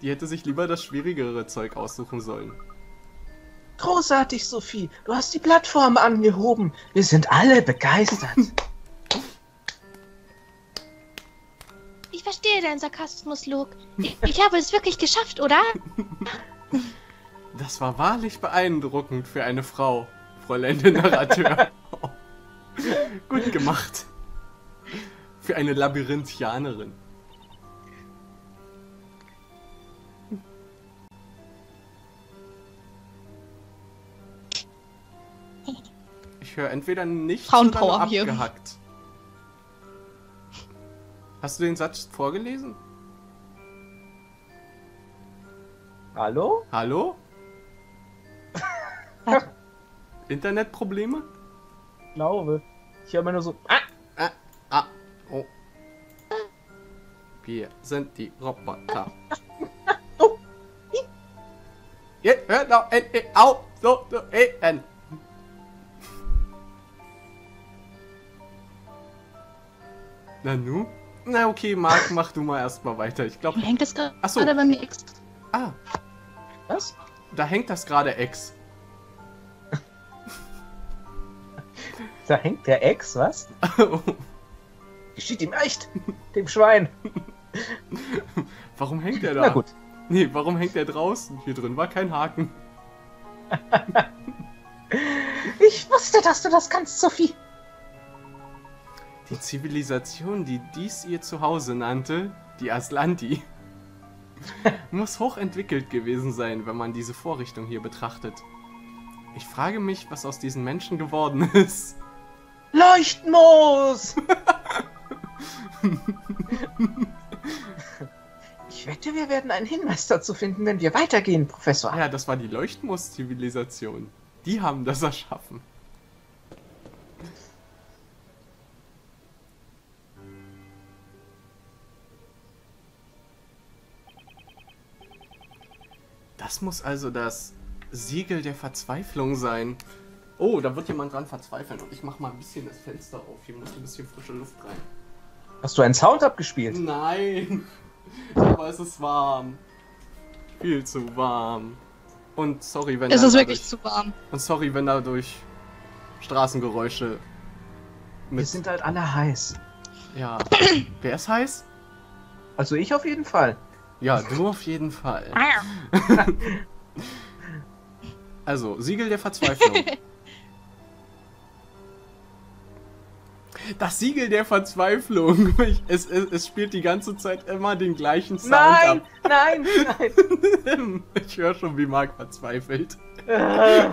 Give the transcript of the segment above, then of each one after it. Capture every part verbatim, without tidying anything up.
Die hätte sich lieber das schwierigere Zeug aussuchen sollen. Großartig, Sophie. Du hast die Plattform angehoben. Wir sind alle begeistert. Ich verstehe deinen Sarkasmus, Luke. Ich, ich habe es wirklich geschafft, oder? Das war wahrlich beeindruckend für eine Frau, Fräulein der Narrateur. Oh. Gut gemacht. Für eine Labyrinthianerin. Ich höre entweder nicht Frauenpower oder nur hier. abgehackt. Hast du den Satz vorgelesen? Hallo? Hallo? Internetprobleme? Ich glaube. Ich höre immer nur so. Ah! Ah, ah, oh. Wir sind die Roboter. Oh. Jetzt hört doch endlich auf, so zu reden. Na nu? Na okay, Marc, mach du mal erstmal weiter. Ich glaube. Hängt das gerade Ach so. bei mir extra? Ah, Was? da hängt das gerade Ex. Da hängt der Ex, was? Geschieht ihm echt, dem Schwein. Warum hängt der da? Na gut. Nee, warum hängt der draußen? Hier drin war kein Haken. Ich wusste, dass du das kannst, Sophie. Die Zivilisation, die dies ihr Zuhause nannte, die Aslanti, muss hochentwickelt gewesen sein, wenn man diese Vorrichtung hier betrachtet. Ich frage mich, was aus diesen Menschen geworden ist. Leuchtmoos! Ich wette, wir werden einen Hinweis dazu finden, wenn wir weitergehen, Professor. Ja, das war die Leuchtmoos-Zivilisation. Die haben das erschaffen. Das muss also das Siegel der Verzweiflung sein. Oh, da wird jemand dran verzweifeln. Und ich mach mal ein bisschen das Fenster auf. Hier muss ein bisschen frische Luft rein. Hast du einen Sound abgespielt? Nein! Aber es ist warm. Viel zu warm. Und sorry, wenn Es dann ist wirklich dadurch, zu warm. Und sorry, wenn dadurch Straßengeräusche mit... Wir sind halt alle heiß. Ja. Wer ist heiß? Also ich auf jeden Fall. Ja, du auf jeden Fall. Also, Siegel der Verzweiflung. Das Siegel der Verzweiflung. Ich, es, es, es spielt die ganze Zeit immer den gleichen Sound Nein, ab. nein, nein. Ich höre schon, wie Marc verzweifelt. Äh,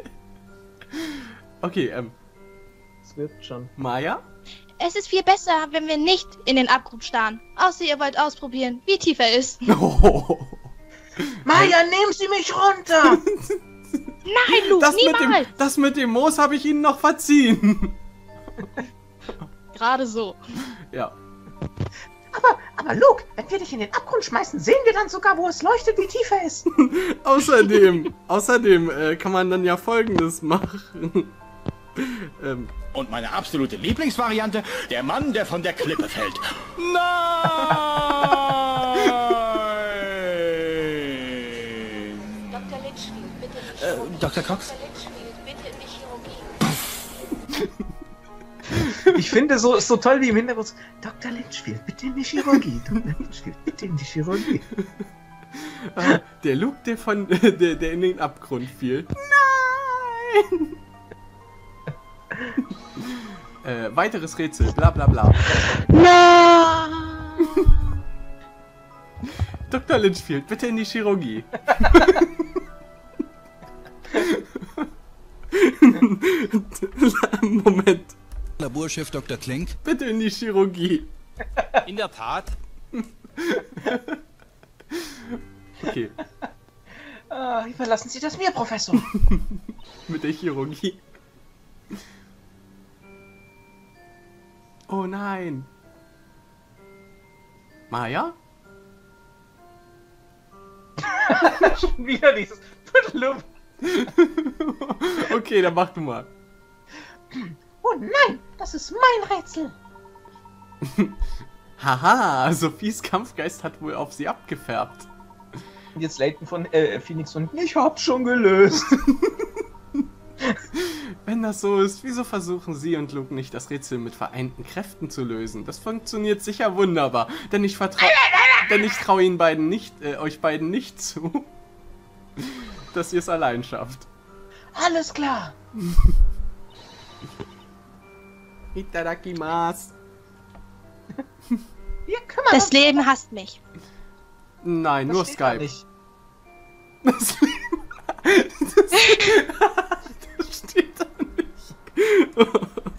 Okay, ähm, Es wird schon. Maya? Es ist viel besser, wenn wir nicht in den Abgrund starren. Außer ihr wollt ausprobieren, wie tief er ist. Oh. Maya, nehmen Sie mich runter! Nein, Luke, Das mit, niemals! dem, das mit dem Moos habe ich Ihnen noch verziehen. Gerade so. Ja. Aber, aber Luke, wenn wir dich in den Abgrund schmeißen, sehen wir dann sogar, wo es leuchtet, wie tief er ist. Außerdem, außerdem äh, kann man dann ja Folgendes machen. ähm, Und meine absolute Lieblingsvariante, der Mann, der von der Klippe fällt. Nein! Doktor Litchfield, bitte nicht. Äh, Doktor Cox? Doktor Litchfield, bitte nicht Chirurgie. Ich finde so, so toll wie im Hintergrund. Doktor Litchfield, bitte in die Chirurgie. Doktor Litchfield, bitte in die Chirurgie. äh, der Luke, der von der, der in den Abgrund fiel. Nein! äh, weiteres Rätsel, bla bla bla. Nein! Doktor Litchfield, bitte in die Chirurgie. Moment. Laborchef Doktor Klink. Bitte in die Chirurgie. In der Tat. Okay, Ah, überlassen Sie das mir, Professor. mit der Chirurgie. Oh nein. Maya? Schon wieder dieses Puddelum. Okay, dann mach du mal. Oh nein, das ist mein Rätsel. Haha, Sophies Kampfgeist hat wohl auf sie abgefärbt. Und jetzt Layton von äh, Phoenix und ich hab's schon gelöst. Wenn das so ist, wieso versuchen Sie und Luke nicht, das Rätsel mit vereinten Kräften zu lösen? Das funktioniert sicher wunderbar, denn ich vertraue, denn ich traue Ihnen beiden nicht, äh, euch beiden nicht zu, dass ihr es allein schafft. Alles klar. Itadakimasu. Ja, kann man Das Leben hasst mich. Nein, nur steht da Skype. nicht. Das Leben... Das, das steht da nicht.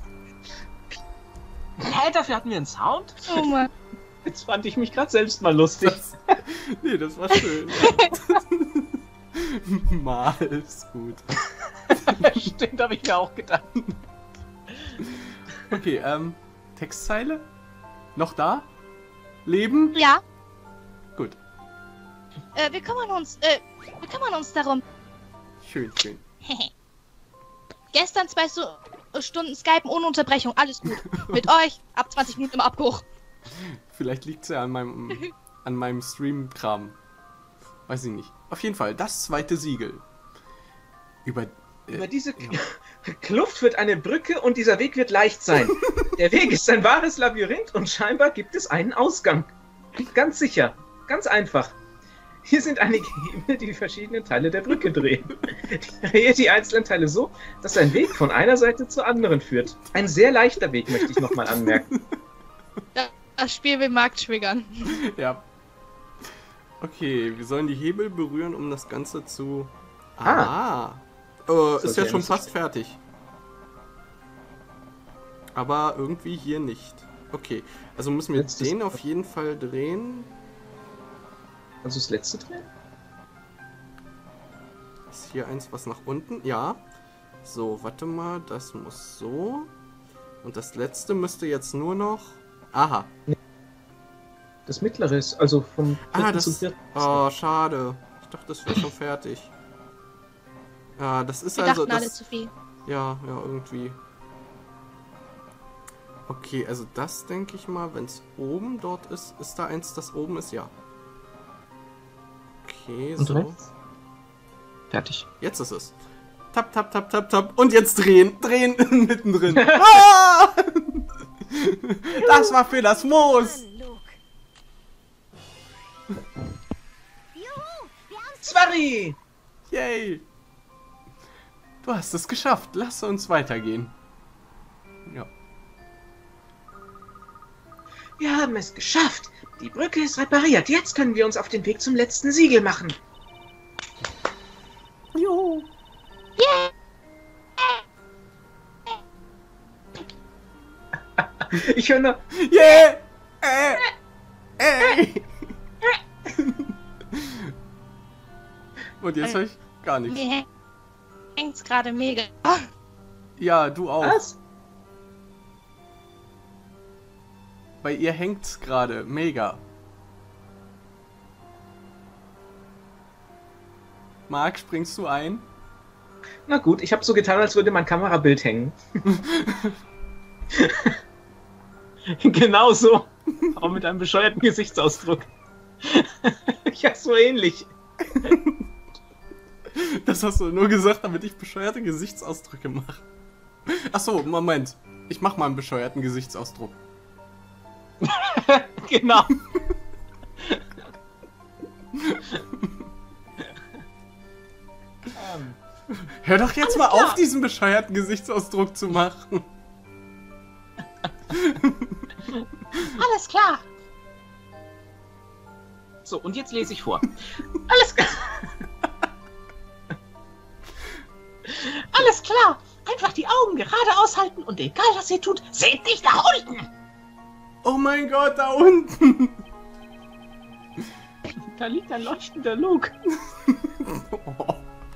Hä, dafür hatten wir einen Sound? Oh Mann. Jetzt fand ich mich gerade selbst mal lustig. Das, nee, das war schön. Mal ist gut. Stimmt, habe ich mir auch gedacht. Okay, ähm, Textzeile? Noch da? Leben? Ja, Gut. äh, wir kümmern uns, äh, wir kümmern uns darum. Schön, schön. Gestern zwei so Stunden Skypen ohne Unterbrechung, alles gut. Mit euch, ab zwanzig Minuten im Abbruch. Vielleicht liegt es ja an meinem, an meinem Stream-Kram. Weiß ich nicht. Auf jeden Fall, das zweite Siegel. Über... Äh, Über diese ja. Kluft wird eine Brücke und dieser Weg wird leicht sein. Der Weg ist ein wahres Labyrinth und scheinbar gibt es einen Ausgang. Ganz sicher. Ganz einfach. Hier sind einige Hebel, die die verschiedenen Teile der Brücke drehen. Drehe die einzelnen Teile so, dass ein Weg von einer Seite zur anderen führt. Ein sehr leichter Weg, möchte ich nochmal anmerken. Das Spiel will Markt triggern. Ja. Okay, wir sollen die Hebel berühren, um das Ganze zu... Ah. Ah. Äh, ist sollte ja ja schon nicht fast so fertig. Aber irgendwie hier nicht. Okay, also müssen wir Letztes den Mal. auf jeden Fall drehen. Also das letzte drehen? Ist hier eins, was nach unten? Ja. So, warte mal, das muss so. Und das letzte müsste jetzt nur noch... Aha. Das mittlere ist, also vom Ah, dritten das... zum vierten. Oh, schade. Ich dachte, das wäre schon fertig. Ja, das ist Wir also... dachten alle Das, zu viel. ja, ja, irgendwie. Okay, also das denke ich mal, wenn es oben dort ist, ist da eins, das oben ist, ja. Okay, Und so. rechts? Fertig. Jetzt ist es. Tap, tap, tap, tap, tap. Und jetzt drehen. Drehen mittendrin. Ah! Das war für das Moos. Zwarri! Yay. Du hast es geschafft. Lass uns weitergehen. Ja. Wir haben es geschafft. Die Brücke ist repariert. Jetzt können wir uns auf den Weg zum letzten Siegel machen. Juhu. Ich höre nur... Yeah. Äh. Ey. Und jetzt höre ich gar nichts. Mir hängt's gerade mega. Ja, du auch. Was? Bei ihr hängt's gerade. Mega. Marc, springst du ein? Na gut, ich habe so getan, als würde mein Kamerabild hängen. Genau so. Aber mit einem bescheuerten Gesichtsausdruck. Ja, so ähnlich. Das hast du nur gesagt, damit ich bescheuerte Gesichtsausdrücke mache. Achso, Moment. Ich mach mal einen bescheuerten Gesichtsausdruck. Genau. Hör doch jetzt mal auf, diesen bescheuerten Gesichtsausdruck zu machen. Alles klar. So, und jetzt lese ich vor. Alles klar. Alles klar. Einfach die Augen gerade aushalten und egal was ihr tut, seht nicht nach unten. Oh mein Gott, da unten. Da liegt ein leuchtender Luke. Oh.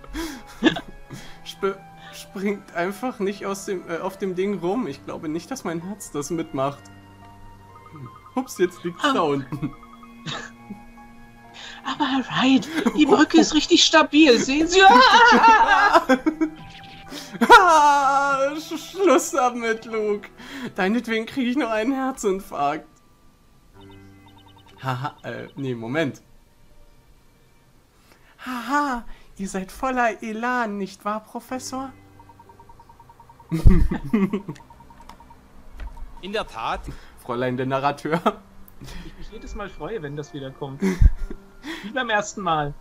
Sp springt einfach nicht aus dem, äh, auf dem Ding rum. Ich glaube nicht, dass mein Herz das mitmacht. Ups, jetzt liegt's Ah. da unten. Aber Ryan, die Brücke ist richtig stabil. Sehen Sie? Ah! Ah, Sch Schluss damit, Luke. Deinetwegen kriege ich nur einen Herzinfarkt. Haha, äh, nee, Moment. Ihr seid voller Elan, nicht wahr, Professor? In der Tat. Fräulein der Narrateur. Ich mich jedes Mal freue, wenn das wieder kommt. Wie beim ersten Mal.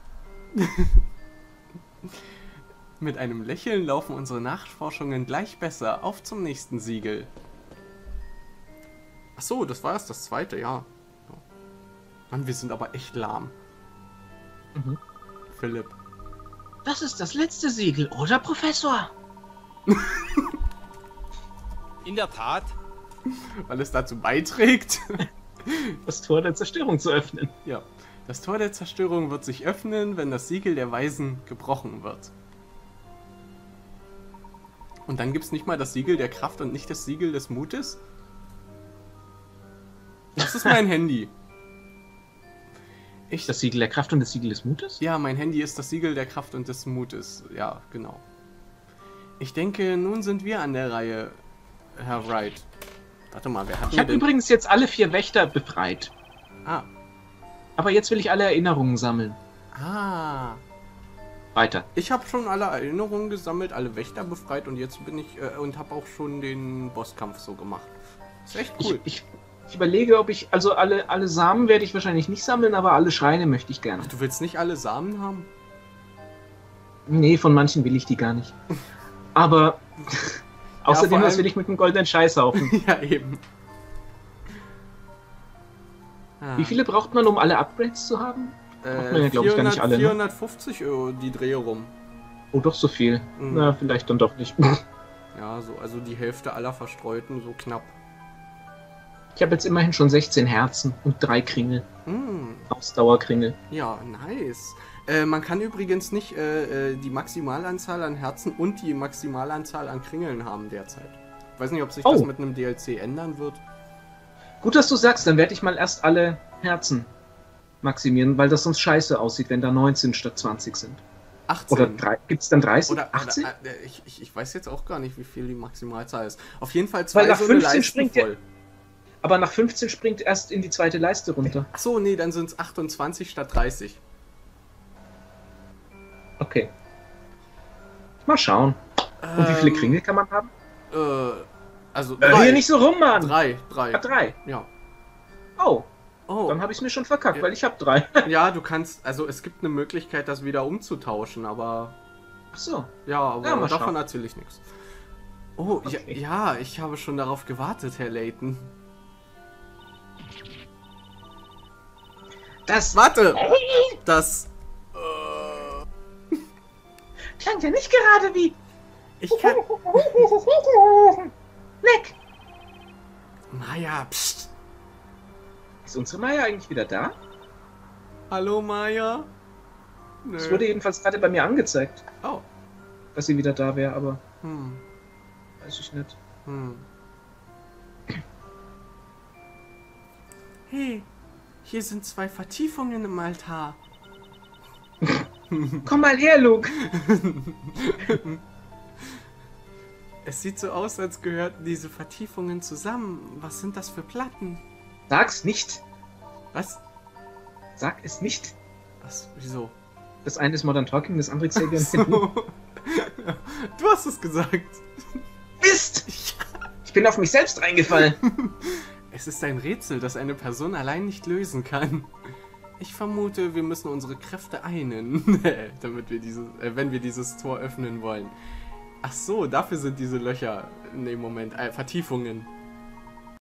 Mit einem Lächeln laufen unsere Nachforschungen gleich besser. Auf zum nächsten Siegel. Ach so, das war erst das zweite, ja. Mann, wir sind aber echt lahm. Mhm. Philipp. Das ist das letzte Siegel, oder, Professor? In der Tat. Weil es dazu beiträgt. Das Tor der Zerstörung zu öffnen. Ja. Das Tor der Zerstörung wird sich öffnen, wenn das Siegel der Weisen gebrochen wird. Und dann gibt es nicht mal das Siegel der Kraft und nicht das Siegel des Mutes? Das ist mein Handy. Ich, Das Siegel der Kraft und das Siegel des Mutes? ja, mein Handy ist das Siegel der Kraft und des Mutes. Ja, genau. Ich denke, nun sind wir an der Reihe, Herr Wright. Warte mal, wer hat Ich mir habe denn... übrigens jetzt alle vier Wächter befreit. Ah, Aber jetzt will ich alle Erinnerungen sammeln. ah. Weiter. Ich habe schon alle Erinnerungen gesammelt, alle Wächter befreit und jetzt bin ich... Äh, und habe auch schon den Bosskampf so gemacht. Ist echt cool. Ich, ich, ich überlege, ob ich... Also alle, alle Samen werde ich wahrscheinlich nicht sammeln, aber alle Schreine möchte ich gerne. Du willst nicht alle Samen haben? Nee, von manchen will ich die gar nicht. Aber... Außerdem, vor was allem- will ich mit dem goldenen Scheißhaufen? Ja, eben. Ah. Wie viele braucht man, um alle Upgrades zu haben? Braucht man Äh, ja, glaub ich, gar nicht alle, ne? vierhundertfünfzig Euro die Dreh rum. Oh, doch so viel. Mhm. Na, vielleicht dann doch nicht. Ja, so, also die Hälfte aller Verstreuten, so knapp. Ich habe jetzt immerhin schon sechzehn Herzen und drei Kringel. Mm, Ausdauerkringel. ja, nice. Äh, man kann übrigens nicht äh, äh, die Maximalanzahl an Herzen und die Maximalanzahl an Kringeln haben derzeit. Ich weiß nicht, ob sich Oh. das mit einem D L C ändern wird. Gut, dass du sagst, dann werde ich mal erst alle Herzen maximieren, weil das sonst scheiße aussieht, wenn da neunzehn statt zwanzig sind. achtzehn. Oder gibt es dann dreißig? Oder, achtzehn? oder äh, ich, ich, ich weiß jetzt auch gar nicht, wie viel die Maximalzahl ist. Auf jeden Fall Weil zwei nach so eine fünfzehn Leisten springt der- voll. Aber nach fünfzehn springt erst in die zweite Leiste runter. Achso, nee, dann sind es achtundzwanzig statt dreißig. Okay. Mal schauen. Und wie viele Ähm, Kringel kann man haben? Äh, also Äh, drei. hier nicht so rum, Mann! Drei, drei. Ah, drei. Ja. Oh, Oh. dann habe ich es mir schon verkackt, Ja. weil ich habe drei. Ja, du kannst, also es gibt eine Möglichkeit, das wieder umzutauschen, aber Ach so. ja, aber Ja, mal davon schauen. erzähle ich nichts. Oh, Okay. ja, ja, ich habe schon darauf gewartet, Herr Layton. Das Warte! Das. Äh, klang ja nicht gerade wie... ich kann. Leck! Maya, pst. Ist unsere Maya eigentlich wieder da? Hallo, Maya? Nö. Es wurde jedenfalls gerade bei mir angezeigt, Oh. dass sie wieder da wäre, aber Hm. weiß ich nicht. Hm. Hey, hier sind zwei Vertiefungen im Altar. Komm mal her, Luke! Es sieht so aus, als gehörten diese Vertiefungen zusammen. Was sind das für Platten? Sag's nicht! Was? Sag es nicht! Was? Wieso? Das eine ist Modern Talking, das andere Xavier. So. Du hast es gesagt. Mist! Ich bin auf mich selbst reingefallen. Es ist ein Rätsel, das eine Person allein nicht lösen kann. Ich vermute, wir müssen unsere Kräfte einen, damit wir dieses, äh, wenn wir dieses Tor öffnen wollen. Ach so, dafür sind diese Löcher, nee, Moment, äh, Vertiefungen.